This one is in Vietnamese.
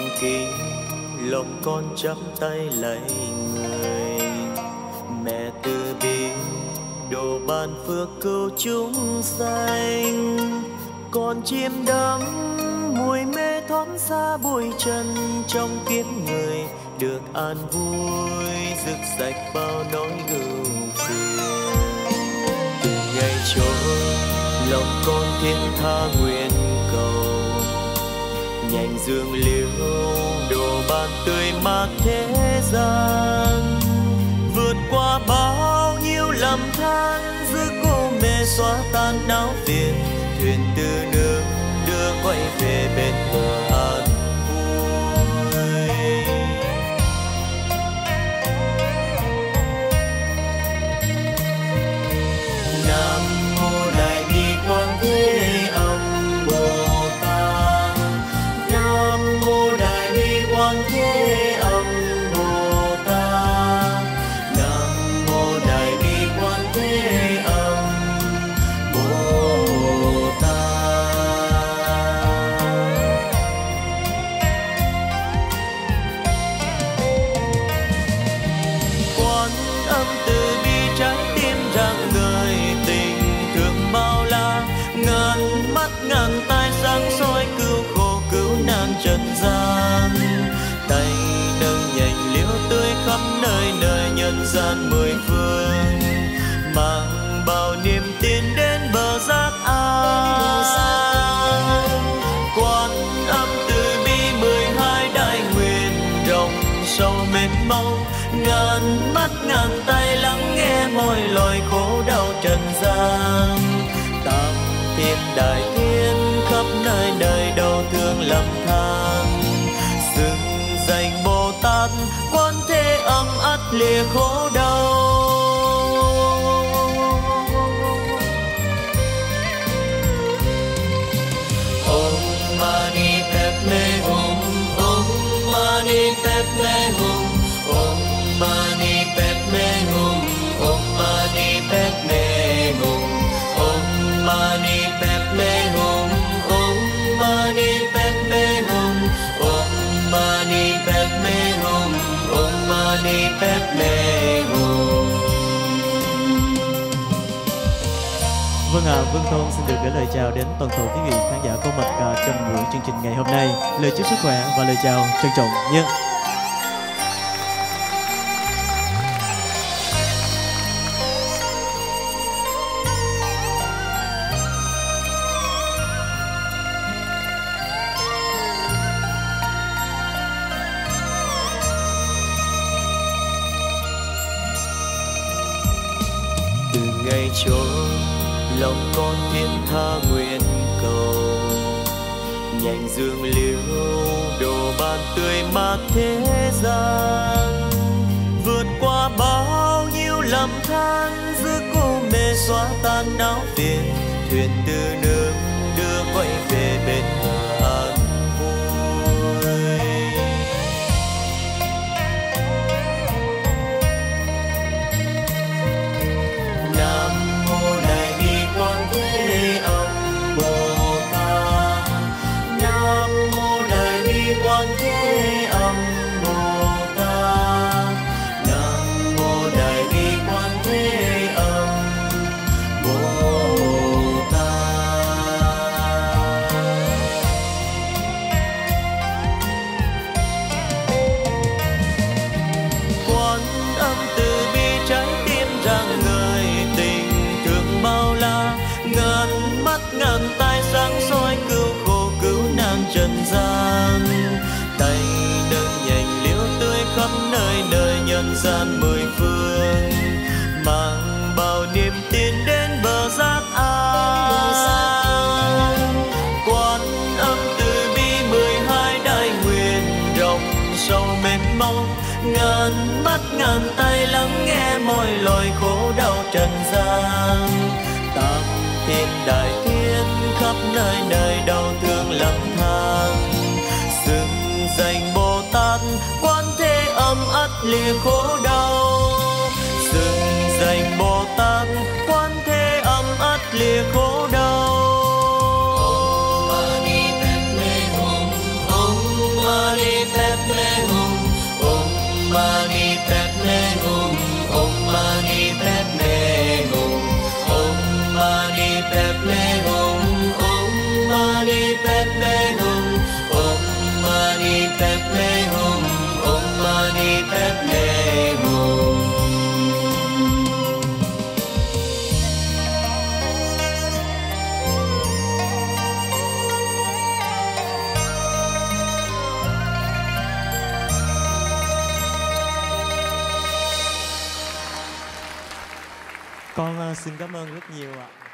kính, lòng con chắp tay lạy người. Mẹ từ bi độ ban phước cứu chúng sanh, con chim đắm mùi mê thoáng xa bụi trần, trong kiếp người được an vui, rực sạch bao nỗi ưu phiền. Từ ngày trôi lòng con thiết tha nguyện cầu, nhành dương liễu đồ ban tươi mát thế gian, vượt qua bao nhiêu lầm than, giữ cô mê xóa tan não phiền, thuyền từ nước đưa quay về bên bờ an vui. Nam mô Đại Bi Quang Thế Âm Bồ Tát, Nam mô Đại Bi Quang Thế Âm Bồ Tát, Nam mô Đại Bi Quang Thế Âm Bồ Tát. Quán Âm từ bi trái tim rạng ngời, tình thương bao la, ngàn mắt ngàn tai sáng soi cứu khổ cứu nạn trần gian. Tay nâng nhành liễu tươi khắp nơi nơi nhân gian mười phương, mang bao niềm tin đến bờ giác an. Quan Âm từ bi 12 đại nguyện, rộng sâu mênh mông, ngàn mắt ngàn tay lắng nghe mọi loài khổ đau trần gian. Tam thiên đại thiên khắp nơi nơi đau thương lầm than, xưng danh Bồ Tát Quan Thế Âm ắt lìa khổ đau. Om Mani Padme Hum, Om Mani Padme Hum, Om Mani Padme Hum, Om Mani Padme Hum, Om Mani Padme Hum, Om Mani Padme Hum, Om Mani Padme Hum, Om Mani Padme Hum. Vâng ạ, Vương Thôn xin được gửi lời chào đến toàn thể quý vị khán giả có mặt trong buổi chương trình ngày hôm nay. Lời chúc sức khỏe và lời chào trân trọng nhất. Từ ngày trôi lòng con thiên tha nguyện cầu, nhành dương liễu đồ ban tươi mát thế gian, vượt qua bao nhiêu lầm than, giữ cô mê xóa tan não phiền, thuyền từ nước đưa quay về bên bờ an vui. Nam mô Đại Bi Quang Thế Âm Bồ Tát, Nam mô Đại Bi Quang Thế Âm Bồ Tát, Nam mô Đại Bi Quang Thế Âm Bồ Tát. Quan Âm từ bi trái tim rạng ngời, tình thương bao la, ngàn mắt ngàn tai sáng soi cứu khổ cứu nạn trần gian. Tay nâng nhành liễu tươi khắp nơi nơi nhân gian mười phương, mang bao niềm tin đến bờ giác an. Quan Âm từ bi 12 đại nguyện, rộng sâu mênh mông, ngàn mắt ngàn tay lắng nghe mọi loài khổ đau trần gian. Tam thiên đại thiên khắp nơi nơi đau thương lầm than, xưng danh Bồ Tát Quan Thế Âm ắt lìa khổ đau, xưng danh Bồ Tát Quan Thế Âm ắt lìa khổ đau. Om Mani Padme Hum, Om Mani Con xin cảm ơn rất nhiều ạ.